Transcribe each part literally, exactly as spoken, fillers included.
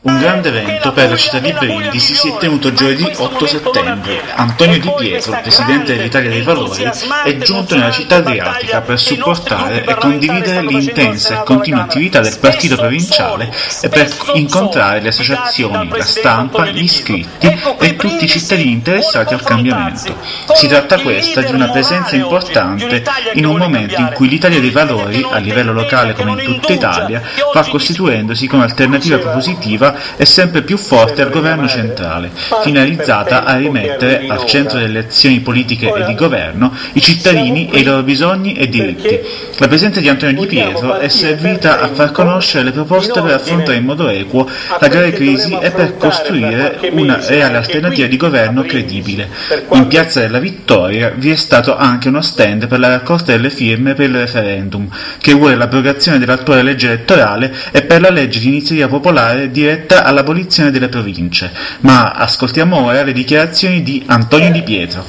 Un grande evento per la città di Brindisi si è tenuto giovedì otto settembre. Antonio Di Pietro, presidente dell'Italia dei Valori, è giunto nella città adriatica per supportare e condividere l'intensa e continua attività del partito provinciale e per incontrare le associazioni, la stampa, gli iscritti e tutti i cittadini interessati al cambiamento. Si tratta questa di una presenza importante in un momento in cui l'Italia dei Valori, a livello locale come in tutta Italia, va costituendosi come alternativa propositiva e sempre più forte al governo centrale, finalizzata a rimettere al centro delle azioni politiche e di governo i cittadini e i loro bisogni e diritti. La presenza di Antonio Di Pietro è servita a far conoscere le proposte per affrontare in modo equo la grave crisi e per costruire una reale alternativa di governo credibile. In Piazza della Vittoria vi è stato anche uno stand per la raccolta delle firme per il referendum, che vuole l'abrogazione dell'attuale legge elettorale e per la legge di iniziativa popolare diretta all'abolizione delle province. Ma ascoltiamo ora le dichiarazioni di Antonio Di Pietro.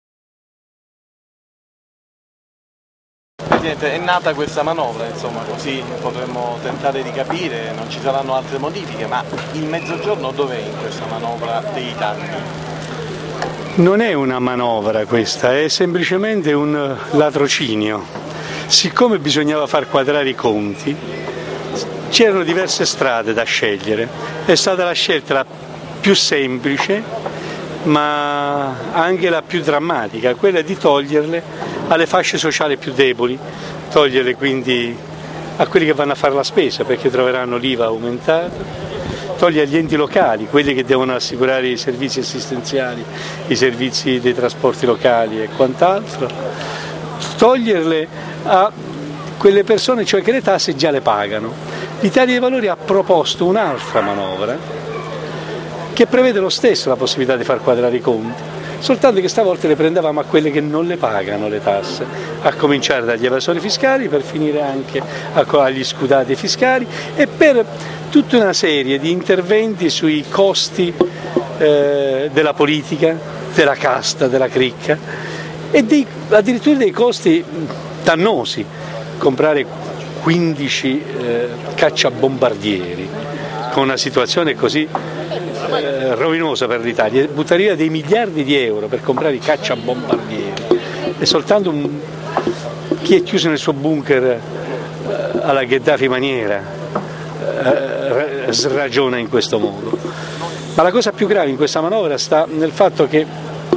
Presidente, è nata questa manovra, insomma, così potremmo tentare di capire, non ci saranno altre modifiche, ma il Mezzogiorno dov'è in questa manovra dei tagli? Non è una manovra questa, è semplicemente un latrocinio. Siccome bisognava far quadrare i conti, c'erano diverse strade da scegliere, è stata la scelta la più semplice ma anche la più drammatica, quella di toglierle alle fasce sociali più deboli, toglierle quindi a quelli che vanno a fare la spesa perché troveranno l'I V A aumentata, togliere agli enti locali, quelli che devono assicurare i servizi assistenziali, i servizi dei trasporti locali e quant'altro, toglierle a quelle persone cioè che le tasse già le pagano. L'Italia dei Valori ha proposto un'altra manovra che prevede lo stesso la possibilità di far quadrare i conti, soltanto che stavolta le prendevamo a quelle che non le pagano le tasse, a cominciare dagli evasori fiscali per finire anche agli scudati fiscali e per tutta una serie di interventi sui costi eh, della politica, della casta, della cricca e dei, addirittura dei costi dannosi, comprare quindici eh, cacciabombardieri con una situazione così eh, rovinosa per l'Italia, buttare via dei miliardi di euro per comprare i cacciabombardieri e soltanto un, chi è chiuso nel suo bunker eh, alla Gheddafi maniera eh, ragiona in questo modo. Ma la cosa più grave in questa manovra sta nel fatto che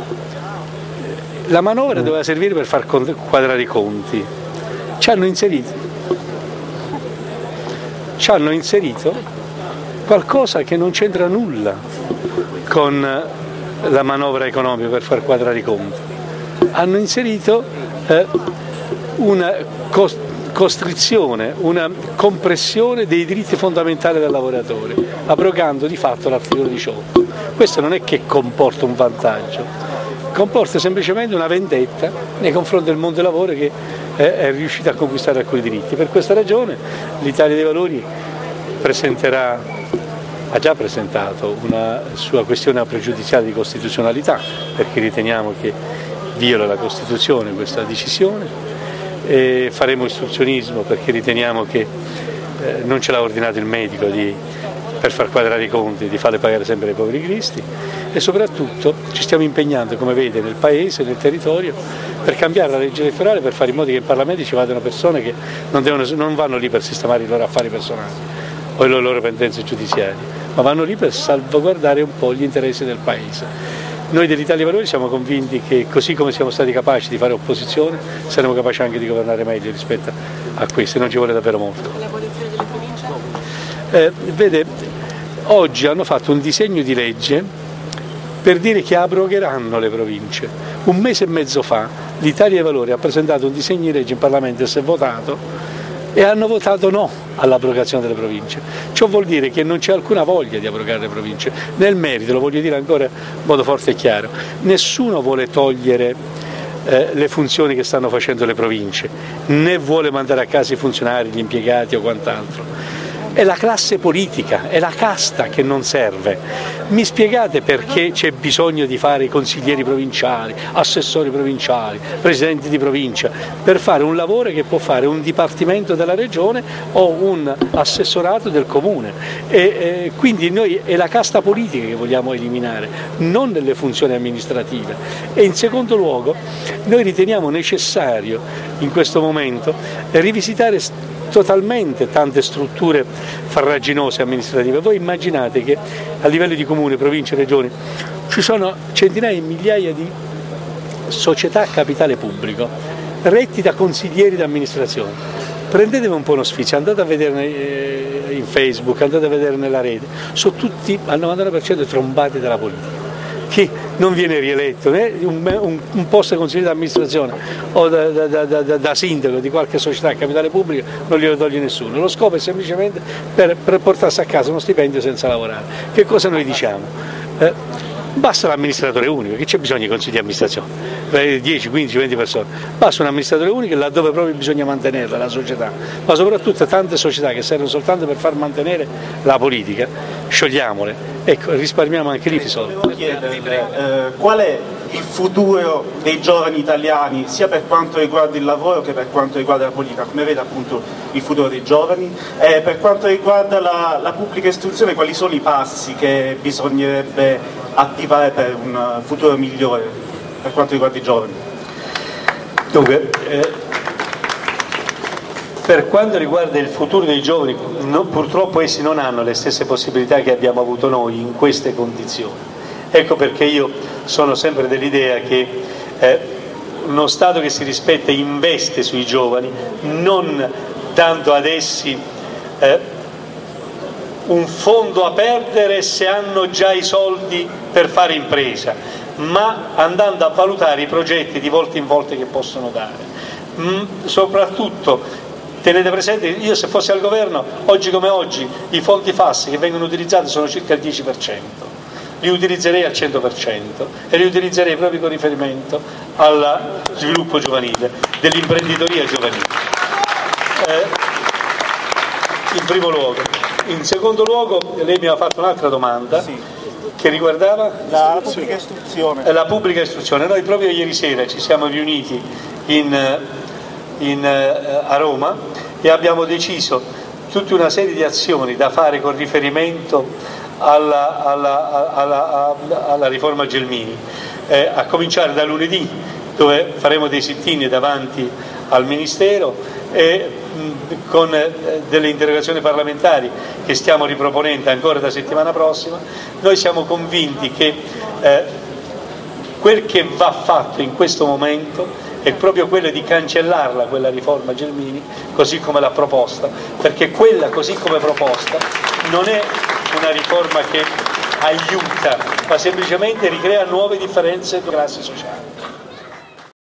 la manovra doveva servire per far quadrare i conti, ci hanno inserito ci hanno inserito qualcosa che non c'entra nulla con la manovra economica per far quadrare i conti. Hanno inserito eh, una costrizione, una compressione dei diritti fondamentali del lavoratore, abrogando di fatto l'articolo diciotto. Questo non è che comporta un vantaggio, comporta semplicemente una vendetta nei confronti del mondo del lavoro che è riuscita a conquistare alcuni diritti. Per questa ragione l'Italia dei Valori presenterà, ha già presentato una sua questione pregiudiziale di costituzionalità perché riteniamo che viola la Costituzione questa decisione, e faremo istruzionismo perché riteniamo che eh, non ce l'ha ordinato il medico di, per far quadrare i conti, di farle pagare sempre ai poveri cristi, e soprattutto ci stiamo impegnando, come vede, nel paese, nel territorio, per cambiare la legge elettorale, per fare in modo che in Parlamento ci vadano persone che non, devono, non vanno lì per sistemare i loro affari personali o le loro pendenze giudiziarie, ma vanno lì per salvaguardare un po' gli interessi del paese. Noi dell'Italia dei Valori siamo convinti che così come siamo stati capaci di fare opposizione, saremo capaci anche di governare meglio rispetto a questo, e non ci vuole davvero molto. L'abolizione delle province? Eh, vede, oggi hanno fatto un disegno di legge per dire che abrogheranno le province. Un mese e mezzo fa l'Italia dei Valori ha presentato un disegno di legge in Parlamento e si è votato e hanno votato no all'abrogazione delle province. Ciò vuol dire che non c'è alcuna voglia di abrogare le province. Nel merito, lo voglio dire ancora in modo forte e chiaro, nessuno vuole togliere eh, le funzioni che stanno facendo le province, né vuole mandare a casa i funzionari, gli impiegati o quant'altro. è la classe politica, è la casta che non serve. Mi spiegate perché c'è bisogno di fare i consiglieri provinciali, assessori provinciali, presidenti di provincia, per fare un lavoro che può fare un dipartimento della regione o un assessorato del comune, e, e quindi noi è la casta politica che vogliamo eliminare, non le funzioni amministrative. E in secondo luogo noi riteniamo necessario in questo momento rivisitare totalmente tante strutture farraginose amministrative. Voi immaginate che a livello di comune, province, regioni ci sono centinaia e migliaia di società a capitale pubblico retti da consiglieri d'amministrazione. Prendetevi un po' uno sfizio, andate a vederne in Facebook, andate a vedere nella rete, sono tutti al novantanove per cento trombati dalla politica. Chi non viene rieletto, né un, un, un posto di consigliere d'amministrazione o da, da, da, da, da sindaco di qualche società a capitale pubblico non glielo toglie nessuno, lo scopo è semplicemente per, per portarsi a casa uno stipendio senza lavorare. Che cosa noi diciamo? Eh, basta l'amministratore unico, che c'è bisogno di consigli di amministrazione? dieci, quindici, venti persone, basta un amministratore unico laddove proprio bisogna mantenerla la società, ma soprattutto tante società che servono soltanto per far mantenere la politica, sciogliamole, ecco, risparmiamo anche lì i soldi. Volevo chiederle eh, qual è il futuro dei giovani italiani sia per quanto riguarda il lavoro che per quanto riguarda la politica, come vede appunto il futuro dei giovani, e per quanto riguarda la, la pubblica istruzione quali sono i passi che bisognerebbe attivare per un futuro migliore per quanto riguarda i giovani? Dunque, eh, per quanto riguarda il futuro dei giovani, no, purtroppo essi non hanno le stesse possibilità che abbiamo avuto noi in queste condizioni. Ecco perché io sono sempre dell'idea che eh, uno Stato che si rispetta investe sui giovani, non dando ad essi eh, un fondo a perdere se hanno già i soldi per fare impresa, ma andando a valutare i progetti di volta in volta che possono dare. Mm, soprattutto tenete presente, io se fossi al governo, oggi come oggi, i fondi F A S che vengono utilizzati sono circa il dieci per cento, li utilizzerei al cento per cento e li utilizzerei proprio con riferimento al sviluppo giovanile, dell'imprenditoria giovanile. Eh, in primo luogo. In secondo luogo, lei mi ha fatto un'altra domanda. Sì. Che riguardava? La pubblica istruzione. La pubblica istruzione. Noi proprio ieri sera ci siamo riuniti in, in, a Roma e abbiamo deciso tutta una serie di azioni da fare con riferimento alla, alla, alla, alla, alla riforma Gelmini, eh, a cominciare da lunedì, dove faremo dei sit-in davanti al Ministero e mh, con eh, delle interrogazioni parlamentari che stiamo riproponendo ancora da settimana prossima. Noi siamo convinti che eh, quel che va fatto in questo momento è proprio quello di cancellarla, quella riforma Gelmini, così come l'ha proposta, perché quella così come proposta non è una riforma che aiuta, ma semplicemente ricrea nuove differenze di classi sociali.